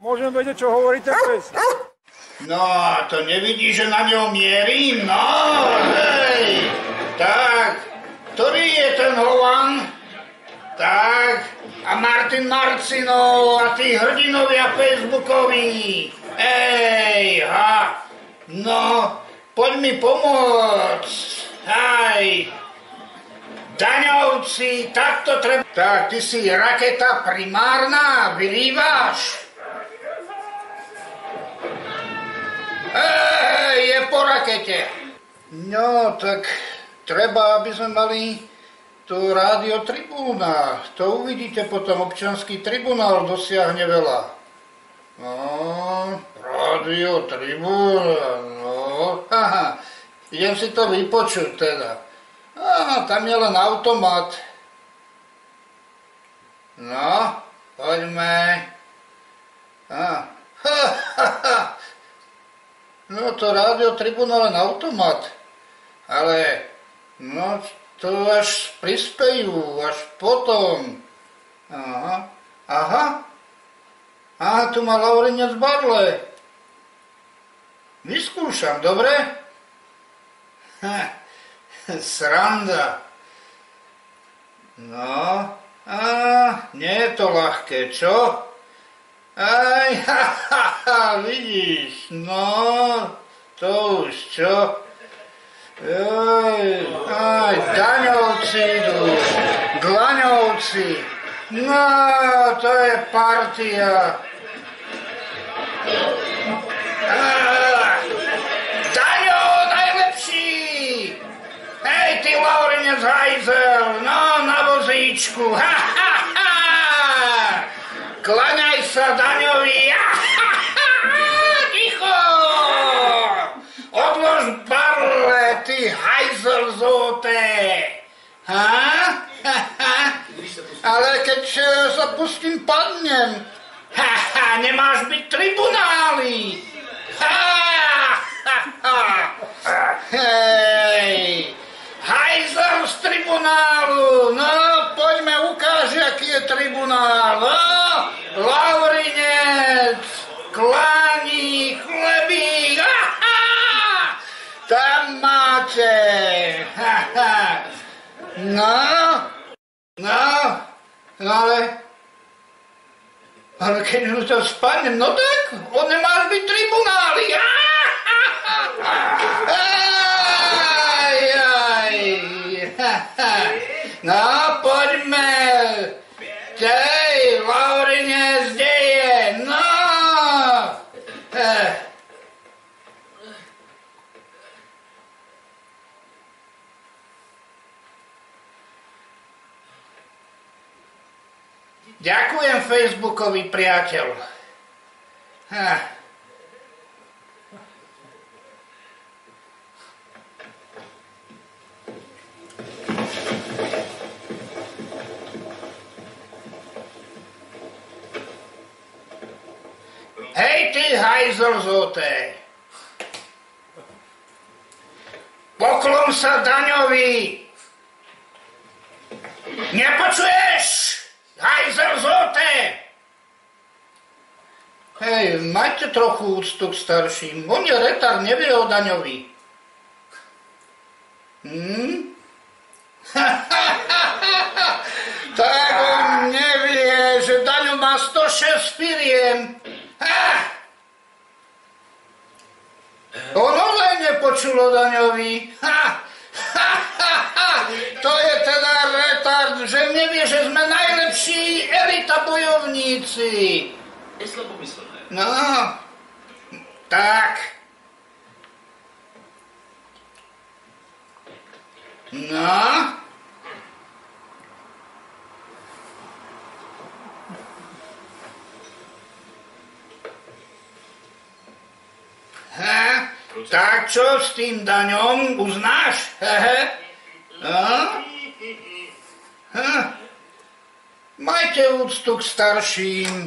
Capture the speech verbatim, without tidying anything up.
Môžem vedieť, čo hovorí ten pes? No, to nevidí, že na ňom mierí? No, hej. Tak, ktorý je ten hovan? Tak, a Martin Marcinov a tí hrdinovia facebookoví. Ej, ha. No, poď mi pomôcť. Hej. Daňovci, takto treba... Tak, ty si raketa primárna, vyrývaš? Ej, je po rakete. No, tak treba, aby sme mali tu rádio tribúna. To uvidíte potom, občiansky tribunál dosiahne veľa. No, rádio tribúna, no, haha, idem si to vypočuť teda. Áno, tam je len automat. No, poďme. Á, ha, ha, ha. No to rádio tribúna len automat, ale no to až prispejú, až potom. Aha, aha, aha, tu má Laurinec Barle. Vyskúšam, dobre? Ha, sranda. No, a nie je to ľahké, čo? Aj, ha, ha, ha, vidíš, no, to už čo? Aj, aj, daňovci idú, glaňovci, no, to je partia. Daňo, najlepší! Hej, ty Laurinec hajzel, no, na vozíčku, ha, ha, ha! Klaňaj sa, Daňovi! Ticho! Odlož barle, ty hajzel zóte! Ha? Ale keď sa pustím, padnem. Nemáš byť tribunáli! Hej! Hajzel z tribunálu! No, poďme, ukáž, aký je tribunál! No, Laurinec, Kláni, Chlebík, aha! Tam máte! No, no, no ale, ale keď už to spadnem, no tak, on nemáš byť tribunáli! Aj, aj, no, poďme! Tej, Laurinec, kde je? No! Eh. Ďakujem, facebookový priateľ. Ha. Hej, ty hajzel zóte. Poklon sa Daňovi. Nepočuješ? Hajzel zóte. Hej, majte trochu úctu k starším. On je retard, nevie o Daňovi. Hm? Tak on nevie, že Daňo má sto šesť firiem. Ha! On ozaj nepočul o Daňovi. Ha! Ha, ha, ha! To je teda retard, že nevie, že sme najlepší elita bojovníci. Je slabomyslené. No, tak. No. Ha? Tak čo s tým Daňom uznáš? Hehe? No? Ha? Majte úctu k starším.